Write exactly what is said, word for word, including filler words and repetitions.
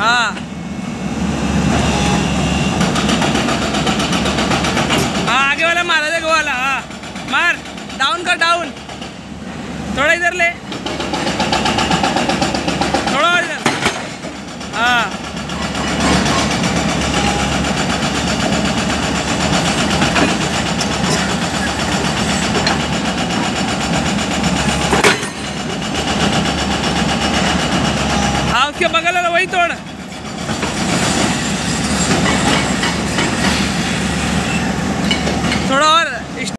हाँ हाँ, आगे वाला मारा देखो वाला। हाँ मार, डाउन कर, डाउन थोड़ा इधर ले, थोड़ा और इधर। हाँ हाँ, उसके बगल वाला वही तोड़। थोड़ा और